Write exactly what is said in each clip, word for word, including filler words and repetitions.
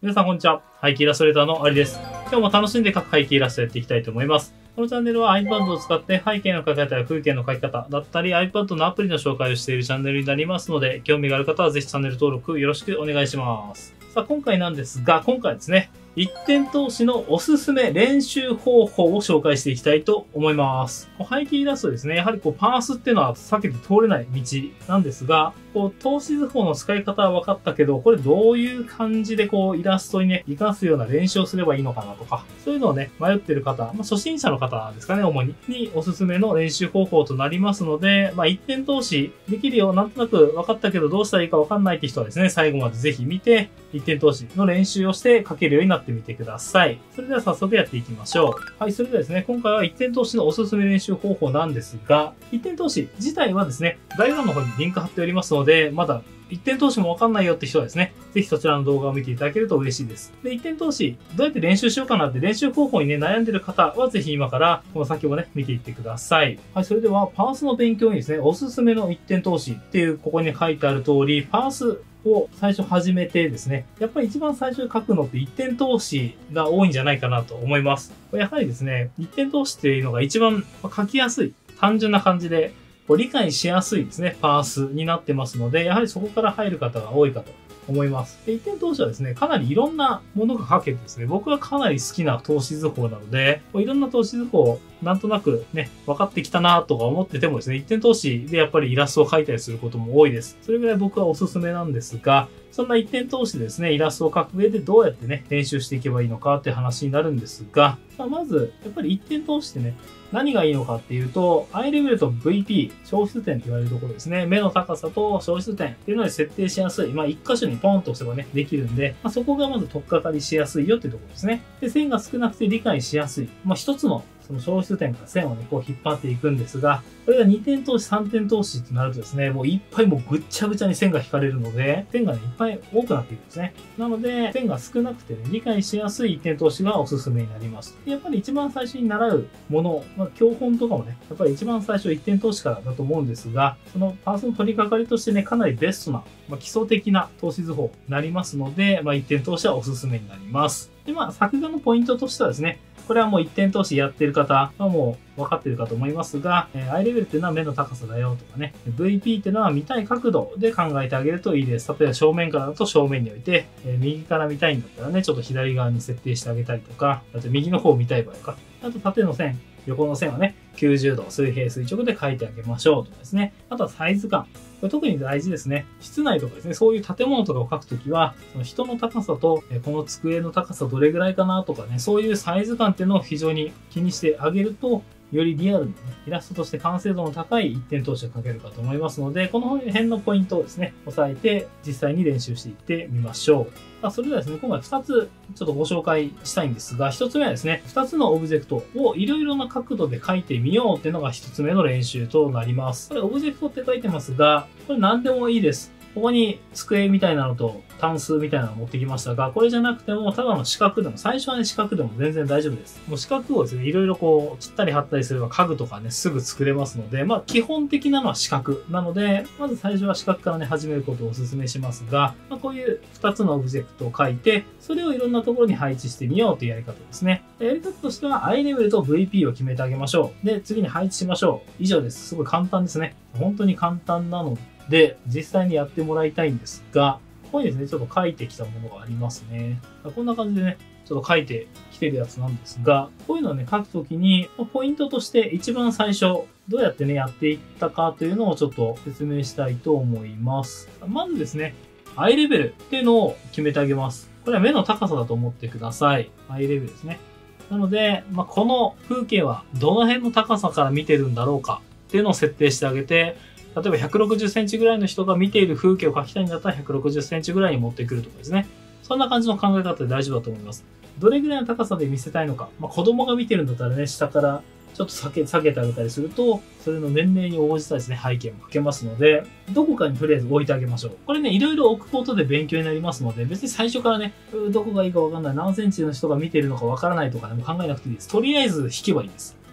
皆さんこんにちは。背景イラストレーターのありです。今日も楽しんで描く背景イラストやっていきたいと思います。このチャンネルは iPad を使って背景の描き方や風景の描き方だったり iPad のアプリの紹介をしているチャンネルになりますので、興味がある方はぜひチャンネル登録よろしくお願いします。さあ今回なんですが、今回はですね、一点投資のおすすめ練習方法を紹介していきたいと思います。背景イラストですね。やはりこうパースっていうのは避けて通れない道なんですが、こう投資図法の使い方は分かったけど、これどういう感じでこうイラストにね、活かすような練習をすればいいのかなとか、そういうのをね、迷ってる方、まあ、初心者の方ですかね、主に、におすすめの練習方法となりますので、まあ一点投資できるよ、なんとなく分かったけどどうしたらいいか分かんないって人はですね、最後までぜひ見て、一点投資の練習をして書けるようになってみてください。それでは早速やっていきましょう。はい、それではですね、今回は一点投資のおすすめ練習方法なんですが、一点投資自体はですね、概要欄の方にリンク貼っておりますので、まだ一点投資もわかんないよって人はですね、ぜひそちらの動画を見ていただけると嬉しいです。で、一点投資、どうやって練習しようかなって練習方法にね、悩んでる方はぜひ今からこの先をね、見ていってください。はい、それではパースの勉強にですね、おすすめの一点投資っていうここに書いてある通り、パースを最初始めてですね、やっぱり一番最初に書くのって一点投資が多いんじゃないかなと思います。やはりですね、一点投資っていうのが一番書きやすい、単純な感じで、こう理解しやすいですね、パースになってますので、やはりそこから入る方が多いかと思います。で、一点投資はですね、かなりいろんなものが書けてですね、僕はかなり好きな投資図法なので、いろんな投資図法、なんとなくね、分かってきたなとか思っててもですね、一点投資でやっぱりイラストを描いたりすることも多いです。それぐらい僕はおすすめなんですが、そんな一点投資でですね、イラストを描く上でどうやってね、練習していけばいいのかっていう話になるんですが、まあ、まず、やっぱり一点投資ってね、何がいいのかっていうと、アイレベルと ブイピー、消失点と言われるところですね。目の高さと消失点っていうのに設定しやすい。まあ、一箇所にポンと押せばね、できるんで、まあ、そこがまず取っかかりしやすいよっていうところですね。で、線が少なくて理解しやすい。まあ、一つのその消失点から線をね、こう引っ張っていくんですが、これがにてん投資、さんてん投資ってなるとですね、もういっぱいもうぐっちゃぐちゃに線が引かれるので、線がね、いっぱい多くなっていくんですね。なので、線が少なくてね、理解しやすい一点投資がおすすめになります。でやっぱり一番最初に習うもの、まあ、教本とかもね、やっぱり一番最初一点投資からだと思うんですが、そのパースの取り掛かりとしてね、かなりベストな、まあ、基礎的な投資図法になりますので、まあ、一点投資はおすすめになります。で、まあ、作画のポイントとしてはですね、これはもう一点投資やってる方はもう分かってるかと思いますが、えー、アイレベルっていうのは目の高さだよとかね、ブイピー っていうのは見たい角度で考えてあげるといいです。例えば正面からだと正面に置いて、えー、右から見たいんだったらね、ちょっと左側に設定してあげたりとか、あと右の方を見たい場合か、あと縦の線、横の線はね、きゅうじゅうど水平垂直で描いてあげましょうとかですね。あとはサイズ感。これ特に大事ですね。室内とかですね、そういう建物とかを描くときは、その人の高さと、この机の高さどれぐらいかなとかね、そういうサイズ感っていうのを非常に気にしてあげると、よりリアルにね、イラストとして完成度の高い一点投資を描けるかと思いますので、この辺のポイントをですね、押さえて実際に練習していってみましょう。それではですね、今回ふたつちょっとご紹介したいんですが、ひとつめはですね、ふたつのオブジェクトをいろいろな角度で描いてみようっていうのがひとつめの練習となります。これオブジェクトって書いてますが、これ何でもいいです。ここに机みたいなのとタンスみたいなのを持ってきましたが、これじゃなくても、ただの四角でも、最初はね、四角でも全然大丈夫です。もう四角をですね、いろいろこう、切ったり貼ったりすれば家具とかね、すぐ作れますので、まあ、基本的なのは四角なので、まず最初は四角からね、始めることをお勧めしますが、まあ、こういう二つのオブジェクトを書いて、それをいろんなところに配置してみようというやり方ですね。やり方としては、アイレベルと ブイピー を決めてあげましょう。で、次に配置しましょう。以上です。すごい簡単ですね。本当に簡単なので、で、実際にやってもらいたいんですが、ここにですね、ちょっと書いてきたものがありますね。こんな感じでね、ちょっと書いてきてるやつなんですが、こういうのをね、書くときに、ポイントとして一番最初、どうやってね、やっていったかというのをちょっと説明したいと思います。まずですね、アイレベルっていうのを決めてあげます。これは目の高さだと思ってください。アイレベルですね。なので、まあ、この風景はどの辺の高さから見てるんだろうかっていうのを設定してあげて、例えばひゃくろくじゅっセンチぐらいの人が見ている風景を描きたいんだったらひゃくろくじゅっセンチぐらいに持ってくるとかですね。そんな感じの考え方で大丈夫だと思います。どれぐらいの高さで見せたいのか。まあ、子供が見てるんだったらね、下からちょっと下げ、下げてあげたりすると、それの年齢に応じたですね、背景も描けますので、どこかにとりあえず置いてあげましょう。これね、いろいろ置くことで勉強になりますので、別に最初からね、どこがいいかわかんない、何センチの人が見てるのかわからないとかね、もう考えなくていいです。とりあえず引けばいいです。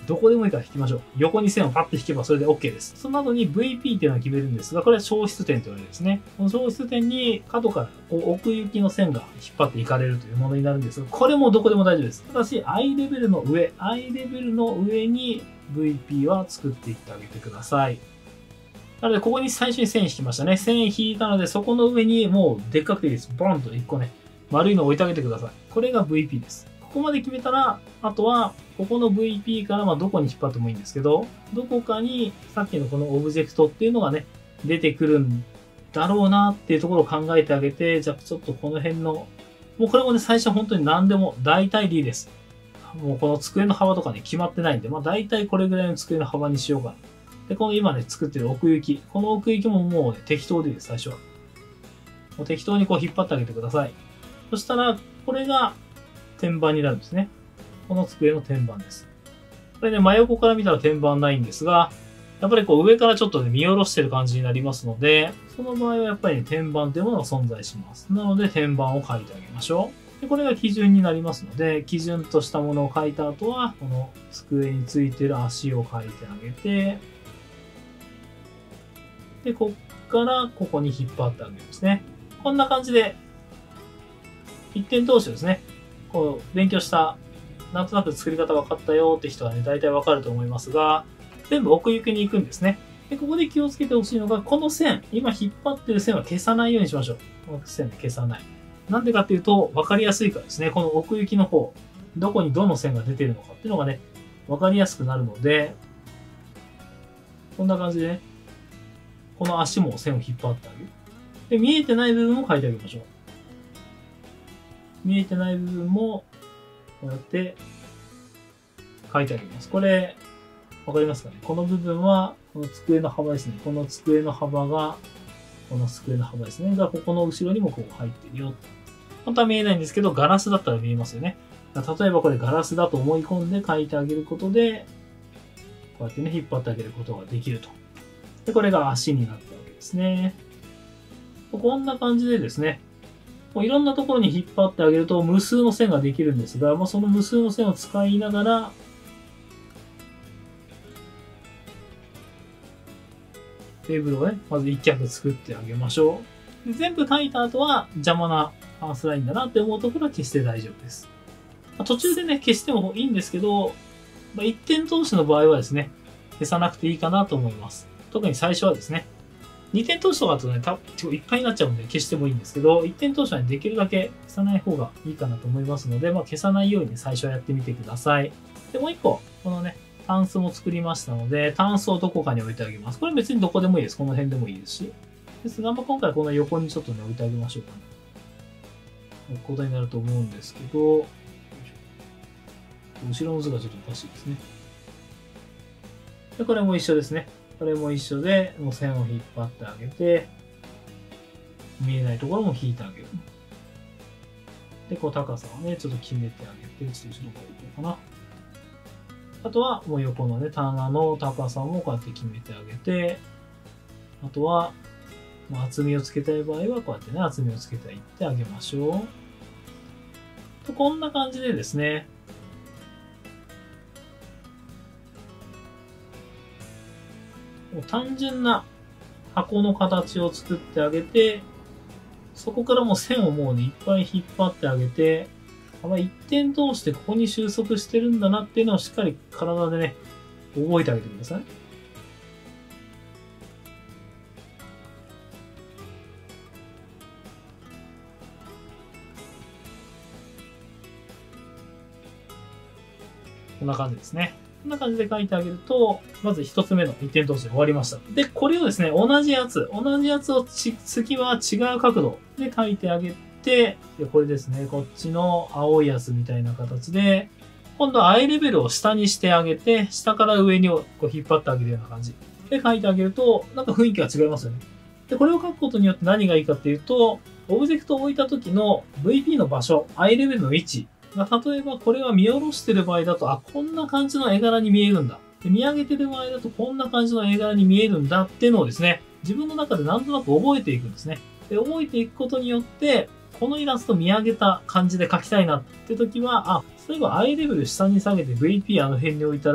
どこでもいいから引きましょう。横に線をパッと引けばそれで OK です。その後に ブイピー っていうのを決めるんですが、これは消失点と言われるんですね。この消失点に角からこう奥行きの線が引っ張っていかれるというものになるんですが、これもどこでも大丈夫です。ただし、アイ レベルの上、アイ レベルの上に ブイピー は作っていってあげてください。なので、ここに最初に線引きましたね。線引いたので、そこの上にもうでっかくていいです。ボンといっこね、丸いのを置いてあげてください。これが ブイピー です。ここまで決めたら、あとは、ここの ブイピー からまあどこに引っ張ってもいいんですけど、どこかにさっきのこのオブジェクトっていうのがね、出てくるんだろうなっていうところを考えてあげて、じゃあちょっとこの辺の、もうこれもね、最初は本当に何でも大体でいいです。もうこの机の幅とかね、決まってないんで、まあ大体これぐらいの机の幅にしようかな。で、この今ね、作ってる奥行き。この奥行きももう、ね、適当でいいです、最初は。もう適当にこう引っ張ってあげてください。そしたら、これが天板になるんですね。この机の天板です。これね、真横から見たら天板ないんですが、やっぱりこう上からちょっとね、見下ろしてる感じになりますので、その場合はやっぱり、ね、天板というものが存在します。なので、天板を書いてあげましょう。で、これが基準になりますので、基準としたものを書いた後は、この机についてる足を書いてあげて、で、こっからここに引っ張ってあげるんですね。こんな感じで、一点通しですね。こう、勉強した、なんとなく作り方分かったよって人はね、大体分かると思いますが、全部奥行きに行くんですね。で、ここで気をつけてほしいのが、この線、今引っ張ってる線は消さないようにしましょう。この線で消さない。なんでかっていうと、分かりやすいからですね。この奥行きの方、どこにどの線が出てるのかっていうのがね、分かりやすくなるので、こんな感じでね、この足も線を引っ張ってあげる。で、見えてない部分も書いてあげましょう。見えてない部分も、こうやって書いてあげます。これ、わかりますかね？この部分は、この机の幅ですね。この机の幅が、この机の幅ですね。が、ここの後ろにもこう入ってるよ。本当は見えないんですけど、ガラスだったら見えますよね。例えばこれガラスだと思い込んで書いてあげることで、こうやってね、引っ張ってあげることができると。で、これが足になったわけですね。こんな感じでですね、もういろんなところに引っ張ってあげると無数の線ができるんですが、まあ、その無数の線を使いながら、テーブルをね、まず一脚作ってあげましょう。で全部書いた後は邪魔なパースラインだなって思うところは消して大丈夫です。まあ、途中でね、消してもいいんですけど、まあ、一点通しの場合はですね、消さなくていいかなと思います。特に最初はですね。にてん通しとかだとね、たいっぱいになっちゃうんで消してもいいんですけど、いってん通しは、ね、できるだけ消さない方がいいかなと思いますので、まあ、消さないように、ね、最初はやってみてください。で、もう一個、このね、タンスも作りましたので、タンスをどこかに置いてあげます。これ別にどこでもいいです。この辺でもいいですし。ですが、まあ、今回この横にちょっとね、置いてあげましょうかね。置くことになると思うんですけど、後ろの図がちょっとおかしいですね。で、これも一緒ですね。これも一緒で、もう線を引っ張ってあげて、見えないところも引いてあげる。で、こう高さをね、ちょっと決めてあげて、ちょっと後ろからいこうかな。あとは、もう横のね、棚の高さもこうやって決めてあげて、あとは、厚みをつけたい場合は、こうやってね、厚みをつけていってあげましょう。とこんな感じでですね、もう単純な箱の形を作ってあげて、そこからもう線をもうね、いっぱい引っ張ってあげて、まあ、一点通してここに収束してるんだなっていうのをしっかり体でね、覚えてあげてください。こんな感じですね。こんな感じで書いてあげると、まず一つ目の一点通しで終わりました。で、これをですね、同じやつ、同じやつをち次は違う角度で書いてあげて、でこれですね、こっちの青いやつみたいな形で、今度はアイレベルを下にしてあげて、下から上にこう引っ張ってあげるような感じで書いてあげると、なんか雰囲気が違いますよね。で、これを書くことによって何がいいかっていうと、オブジェクトを置いた時の ブイピー の場所、アイレベルの位置、例えばこれは見下ろしてる場合だと、あ、こんな感じの絵柄に見えるんだ。で見上げてる場合だと、こんな感じの絵柄に見えるんだっていうのをですね、自分の中でなんとなく覚えていくんですね。で、覚えていくことによって、このイラスト見上げた感じで描きたいなって時は、あ、そういえばアイレベル下に下げて ブイピー あの辺に置いたら、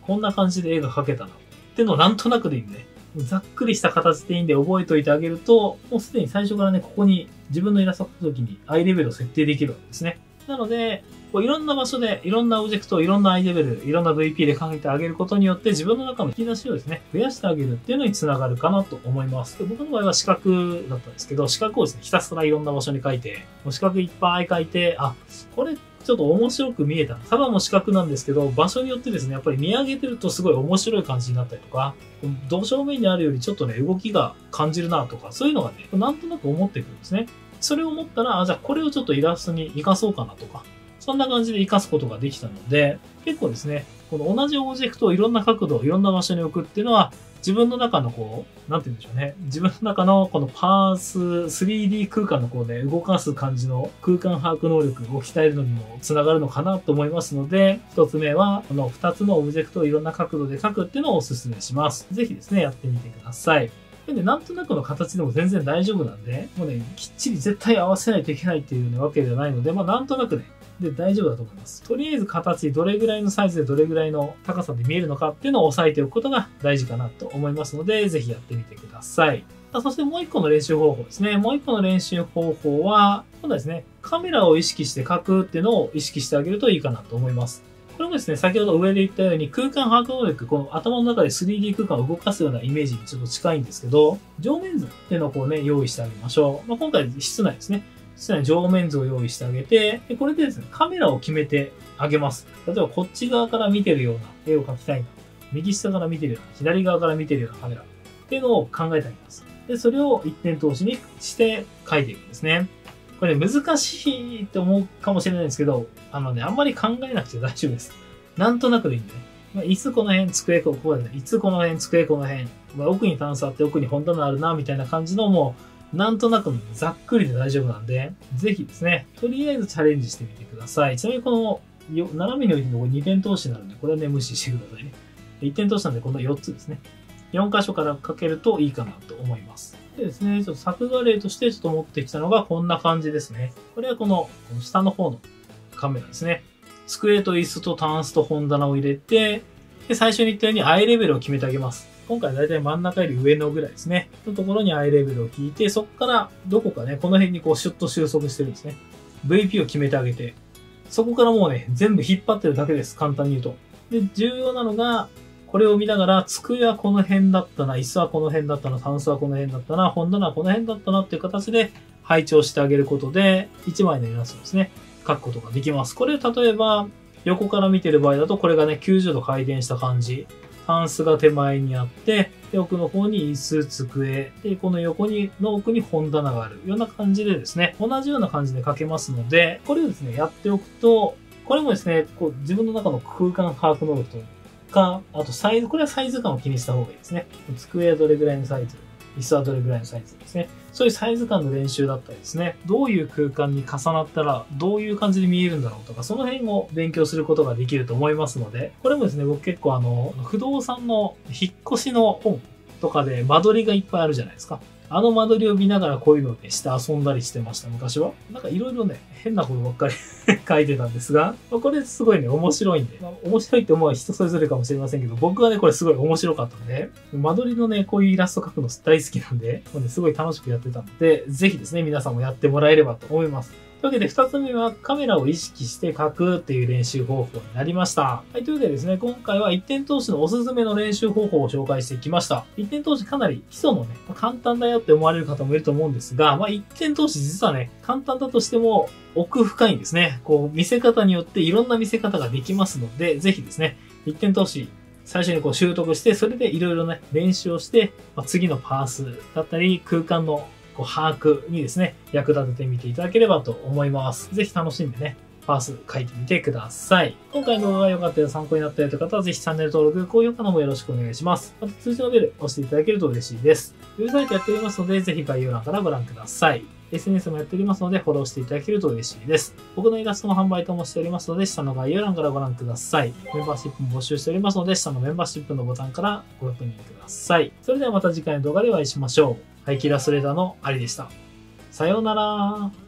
こんな感じで絵が描けたな。っていうのをなんとなくでいいんでね。ざっくりした形でいいんで覚えておいてあげると、もうすでに最初からね、ここに自分のイラストを描くときにアイレベルを設定できるわけですね。なので、こういろんな場所で、いろんなオブジェクト、いろんなアイレベル、いろんな ブイピー で書いてあげることによって、自分の中の引き出しをですね、増やしてあげるっていうのにつながるかなと思います。で僕の場合は四角だったんですけど、四角をですね、ひたすらいろんな場所に書いて、もう四角いっぱい書いて、あ、これ、ちょっと面白く見えた。ただの四角なんですけど、場所によってですね、やっぱり見上げてるとすごい面白い感じになったりとか、ど正面にあるよりちょっとね、動きが感じるなとか、そういうのがね、なんとなく思ってくるんですね。それを思ったら、あ、じゃあこれをちょっとイラストに活かそうかなとか、そんな感じで活かすことができたので、結構ですね、この同じオブジェクトをいろんな角度、いろんな場所に置くっていうのは、自分の中のこう、なんて言うんでしょうね。自分の中のこのパース、スリーディー 空間のこうね、動かす感じの空間把握能力を鍛えるのにもつながるのかなと思いますので、一つ目は、この二つのオブジェクトをいろんな角度で描くっていうのをお勧めします。ぜひですね、やってみてください。で、なんとなくの形でも全然大丈夫なんで、もうね、きっちり絶対合わせないといけないっていう、ね、わけではないので、まあなんとなくね、で大丈夫だと思います。とりあえず形、どれぐらいのサイズでどれぐらいの高さで見えるのかっていうのを押さえておくことが大事かなと思いますので、ぜひやってみてください。そしてもう一個の練習方法ですね。もう一個の練習方法は、今度はですね、カメラを意識して描くっていうのを意識してあげるといいかなと思います。これもですね、先ほど上で言ったように空間把握能力、この頭の中で スリーディー 空間を動かすようなイメージにちょっと近いんですけど、上面図っていうのをこうね、用意してあげましょう。まあ、今回室内ですね。室内上面図を用意してあげて、でこれでですね、カメラを決めてあげます。例えばこっち側から見てるような絵を描きたいな。右下から見てるような、左側から見てるようなカメラっていうのを考えてあげます。で、それを一点通しにして描いていくんですね。これね、難しいって思うかもしれないんですけど、あのね、あんまり考えなくて大丈夫です。なんとなくでいいんでね。まあ、椅子この辺、机ここですね。椅子この辺、机この辺。まあ、奥にタンスあって奥に本棚あるな、みたいな感じのもう、なんとなくざっくりで大丈夫なんで、ぜひですね、とりあえずチャレンジしてみてください。ちなみにこの、斜めに置いてるのにてん通しになるんで、これはね、無視してくださいね。いってん通しなんで、このよっつですね。よん箇所からかけるといいかなと思います。でですね、ちょっと作画例としてちょっと持ってきたのがこんな感じですね。これはこの、この下の方のカメラですね。机と椅子とタンスと本棚を入れて、で、最初に言ったようにアイレベルを決めてあげます。今回だいたい真ん中より上のぐらいですね。のところにアイレベルを引いて、そこからどこかね、この辺にこうシュッと収束してるんですね。ブイピー を決めてあげて、そこからもうね、全部引っ張ってるだけです。簡単に言うと。で、重要なのが、これを見ながら、机はこの辺だったな、椅子はこの辺だったな、タンスはこの辺だったな、本棚はこの辺だったなっていう形で配置をしてあげることで、いちまいのイラストですね、描くことができます。これ例えば、横から見てる場合だと、これがね、きゅうじゅうど回転した感じ。タンスが手前にあって、で奥の方に椅子、机、で、この横に、の奥に本棚があるような感じでですね、同じような感じで描けますので、これをですね、やっておくと、これもですね、こう自分の中の空間把握能力とか、あとサイズ、これはサイズ感を気にした方がいいですね。机はどれぐらいのサイズ、椅子はどれぐらいのサイズですね。そういうサイズ感の練習だったりですね。どういう空間に重なったらどういう感じで見えるんだろうとか、その辺を勉強することができると思いますので、これもですね、僕結構あの、不動産の引っ越しの本とかで間取りがいっぱいあるじゃないですか。あの間取りを見ながらこういうのをね、して遊んだりしてました、昔は。なんかいろいろね、変なことばっかり書いてたんですが、これすごいね、面白いんで、まあ、面白いって思う人それぞれかもしれませんけど、僕はね、これすごい面白かったんで、間取りのね、こういうイラスト描くの大好きなんで、もうね、すごい楽しくやってたので、ぜひですね、皆さんもやってもらえればと思います。というわけで二つ目はカメラを意識して描くっていう練習方法になりました。はい、というわけでですね、今回は一点通しのおすすめの練習方法を紹介してきました。一点通しかなり基礎のね、簡単だよって思われる方もいると思うんですが、まあ一点通し実はね、簡単だとしても奥深いんですね。こう見せ方によっていろんな見せ方ができますので、ぜひですね、一点通し最初にこう習得して、それでいろいろね、練習をして、まあ、次のパースだったり空間のこう把握にですね、役立ててみていただければと思います。ぜひ楽しんでね、パース書いてみてください。今回の動画が良かったよ、参考になったよという方は、ぜひチャンネル登録、高評価の方もよろしくお願いします。また通知のベル押していただけると嬉しいです。ウェブサイトやっておりますので、ぜひ概要欄からご覧ください。エスエヌエス もやっておりますので、フォローしていただけると嬉しいです。僕のイラストの販売等もしておりますので、下の概要欄からご覧ください。メンバーシップも募集しておりますので、下のメンバーシップのボタンからご確認ください。それではまた次回の動画でお会いしましょう。廃棄イラストレーターのアリでした。さようなら。